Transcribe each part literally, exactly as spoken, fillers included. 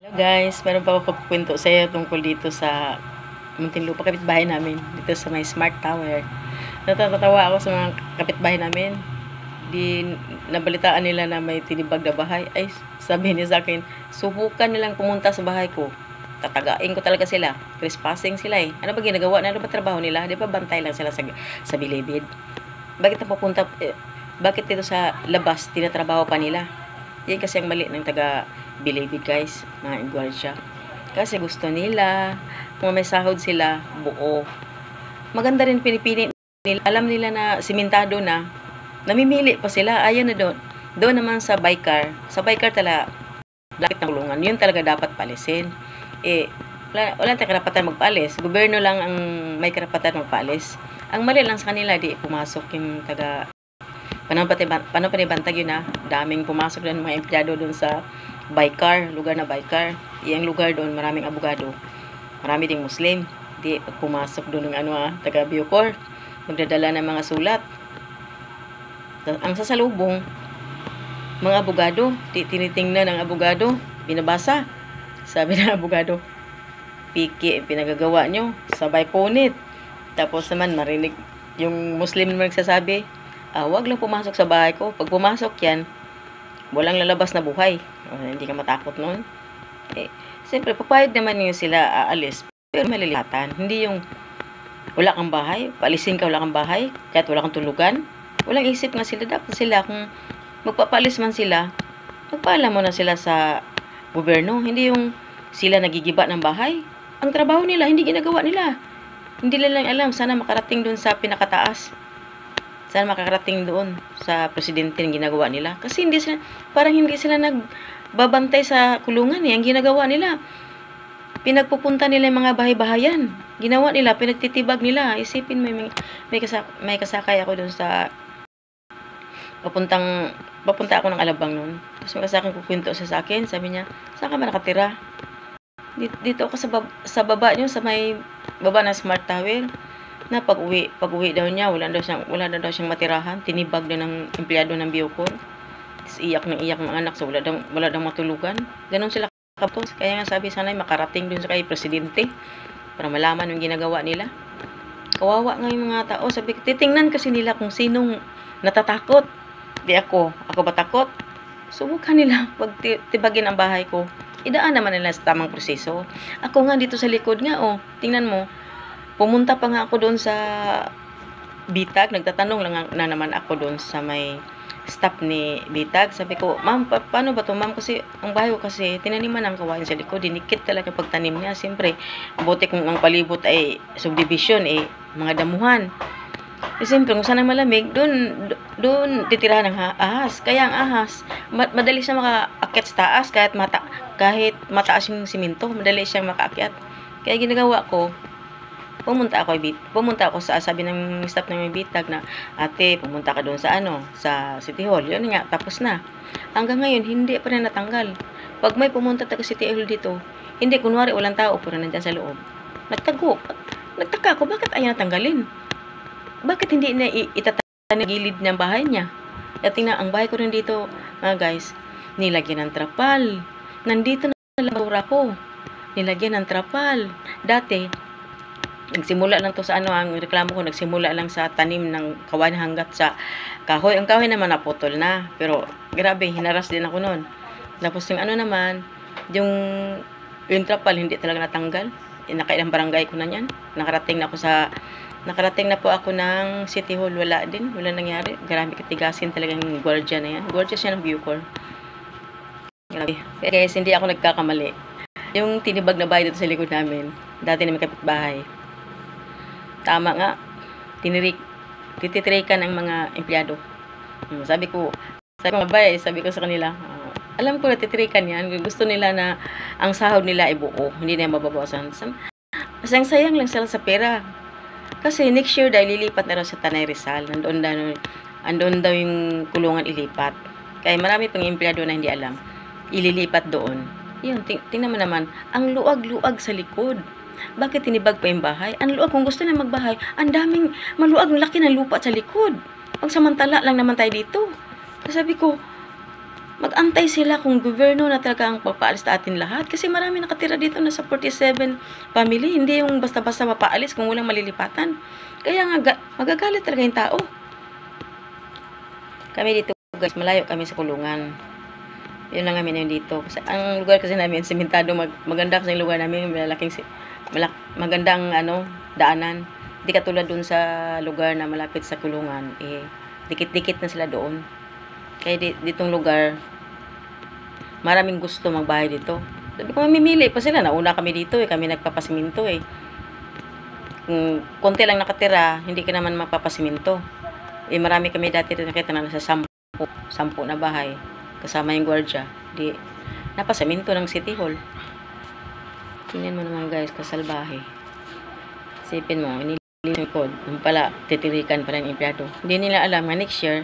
Guys, meron pa ako kwento sa iyo tungkol dito sa Muntinlupa, kapitbahay namin, dito sa may Smart Tower. Natatawa ako sa mga kapitbahay namin. Di nabalitaan nila na may tinibag na bahay. Ay, sabi niya sa akin, subukan nilang pumunta sa bahay ko. Tatagain ko talaga sila. Trespassing sila eh. Ano ba ginagawa? Ano ba trabaho nila? Di ba bantay lang sila sa, sa bilibid? Bakit na pupunta? Eh, bakit dito sa labas, tinatrabaho pa nila? Yan kasi ang mali ng taga bilibid, guys, mga igwardsya. Kasi gusto nila, kung may sahod sila, buo. Maganda rin pinipili nila. Alam nila na simentado na, namimili pa sila. Ayan na doon. Doon naman sa Baykar. Sa Baykar talaga, lapit ng kulungan. Yun talaga dapat palisin. Eh, wala, wala tayong karapatan magpalis. Gobyerno lang ang may karapatan magpalis. Ang mali lang sa kanila, di pumasok yung taga panapantibantag yun na. Daming pumasok doon mga empleyado doon sa Baykar, lugar na Baykar. Iyang lugar doon, maraming abogado. Marami ding Muslim. Di, pag pumasok doon ng ano ah, taga Bucor, magdadala ng mga sulat. Ang sasalubong, mga abogado, di, tinitingnan ng abogado, binabasa. Sabi ng abogado, piki, pinagagawa nyo, sabay punit. Tapos naman, marinig, yung Muslim naman nagsasabi, ah, wag lang pumasok sa bahay ko. Pag pumasok yan, walang lalabas na buhay. O, hindi ka matakot noon. Eh, siyempre, papayag naman yung sila aalis. Pero malilihatan. Hindi yung wala kang bahay, paalisin ka wala kang bahay, kahit wala kang tulugan. Walang isip nga sila. Dapat sila, kung magpapalis man sila, magpaalam mo na sila sa gobyerno. Hindi yung sila nagigiba ng bahay. Ang trabaho nila, hindi ginagawa nila. Hindi nila lang alam. Sana makarating doon sa pinakataas. Sana makakarating doon sa presidente ng ginagawa nila. Kasi hindi sila, parang hindi sila nagbabantay sa kulungan eh. Ang ginagawa nila, pinagpupunta nila yung mga bahay-bahayan. Ginawa nila, pinagtitibag nila. Isipin mo, may, may, kasak may kasakay ako doon sa papuntang, papunta ako ng Alabang noon. Tapos may kasakay kukwento siya sa akin. Sabi niya, saan ka ba nakatira? Dito, dito ako sa, bab sa baba nyo, sa may baba ng Smart Tower. Na pag-uwi, pag-uwi daw niya, wala daw siyang, wala daw siyang matirahan, tinibag daw ng empleyado ng Bucor. Tapos iyak ng iyak ng anak, so wala daw, wala daw matulugan. Ganon sila kapos. Kaya nga sabi sana makarating dun sa kay presidente para malaman yung ginagawa nila. Kawawa nga yung mga tao. Sabi, titingnan kasi nila kung sinong natatakot. Di ako. Ako ba takot? Subukan nila pag tibagin ang bahay ko. Idaan naman nila sa tamang proseso. Ako nga dito sa likod nga, oh, tingnan mo. Pumunta pa nga ako doon sa Bitag. Nagtatanong lang na naman ako doon sa may staff ni Bitag. Sabi ko, ma'am, pa paano ba to ma'am? Kasi ang bahay ko kasi tinaniman ng kawain sa likod. Dinikit talaga pagtanim niya. Siyempre, buti kung ang palibot ay subdivision, eh, mga damuhan. Eh, siyempre, kung saan ang malamig, doon, doon titirahan ng ahas. Kaya ang ahas, madali siya makaakyat sa taas kahit, mata kahit mataas yung siminto. Madali siyang makaakyat. Kaya ginagawa ko, pumunta ako, pumunta ako sa, sabi ng staff ng Bitag na, ate, pumunta ka doon sa ano, sa City Hall. Yun nga, tapos na. Hanggang ngayon, hindi pa rin natanggal. Pag may pumunta taga City Hall dito, hindi, kunwari, walang tao, puro nandyan sa loob. Nagtago. Nagtaka ako, bakit ayaw natanggalin? Bakit hindi na itatanggalin na gilid ng bahay niya? At tingnan, ang bahay ko rin dito, mga guys, nilagyan ng trapal. Nandito na labura ko. Nilagyan ng trapal. Dati, nagsimula lang to sa ano, ang reklamo ko, nagsimula lang sa tanim ng kawain hanggat sa kahoy. Ang kahoy naman naputol na. Pero, grabe, hinaras din ako noon. Tapos yung ano naman, yung, yung trapal, hindi talaga natanggal. Eh, nakailang barangay ko na yan. Nakarating na ako sa, nakarating na po ako ng City Hall. Wala din, wala nangyari. Grabe katigasin talaga yung gwardiya na yan. Gwardiya siya ng Bucor. Grabe. Kaya guys, hindi ako nagkakamali. Yung tinibag na bahay dito sa likod namin, dati na may kapitbahay. Tama nga, tinirik, tititirikan ng mga empleyado. Hmm, sabi ko, sabi ko, mabay, sabi ko sa kanila, uh, alam ko na titirikan yan, gusto nila na ang sahod nila ay buo, hindi na mababawasan. Sayang sayang lang sila sa pera. Kasi next year dahil lilipat na raw sa Tanay Rizal, nandoon daw, nandoon daw yung kulungan ilipat. Kaya marami pang empleyado na hindi alam, ililipat doon. Yun, ting tingnan mo naman, ang luag-luag sa likod. Bakit tinibag pa yung bahay? Ang luwag, kung gusto na magbahay, ang daming maluwag, laki ng lupa sa likod. Pagsamantala lang naman tayo dito. Kasi sabi ko, Mag-antay sila kung gobyerno na talaga ang papaalis sa atin lahat. Kasi marami nakatira dito na sa forty-seven family. Hindi yung basta-basta mapaalis kung walang malilipatan. Kaya nga, magagalit talaga yung tao. Kami dito guys, malayo kami sa kulungan. Yun lang kami yun dito. Kasi ang lugar kasi namin, simentado, mag, maganda kasi yung lugar namin, malaking, malak, magandang ano, daanan. Hindi katulad dun sa lugar na malapit sa kulungan, eh, dikit-dikit na sila doon. Kaya di, ditong lugar, maraming gusto magbahay dito. Sabi ko, mamimili pa sila. Nauna kami dito eh, kami nagpapasiminto eh. Kung konti lang nakatira, hindi ka naman magpapasiminto. Eh, marami kami dati rin nakita na nasa sampu, sampu na bahay. Kasama yung gwardiya. Di, napasaminto ng City Hall. Tingnan mo naman guys, kasalbahe. Isipin mo, inilin yung code. Yung pala, titirikan pala ng empleyado. Hindi nila alam nga next year,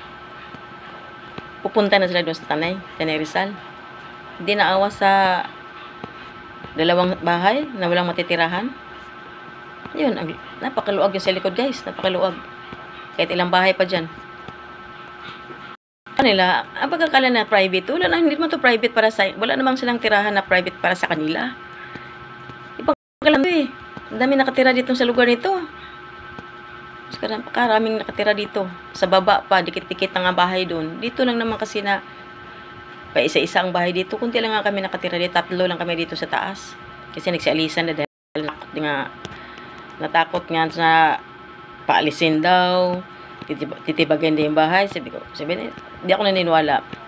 pupunta na sila doon sa Tanay, Tanay Rizal. Hindi naawa sa dalawang bahay na walang matitirahan. Yun, napakaluag yung sa likod guys. Napakaluag. Kahit ilang bahay pa dyan. Kanila, ang pagkakala na private, wala na, hindi mo to private para sa, wala namang silang tirahan na private para sa kanila. Ibang kalam eh. Ang dami nakatira dito sa lugar nito. Karaming nakatira dito. Sa baba pa, dikit-dikit ang bahay doon. Dito lang naman kasi na, pa isa-isa ang bahay dito. Kunti lang nga kami nakatira dito. Tatlo lang kami dito sa taas. Kasi nagsialisan na dahil natakot nga, natakot nga sa paalisin daw. Titibagin din yung bahay. Sabi ko, sabi na, hindi ako naniniwala.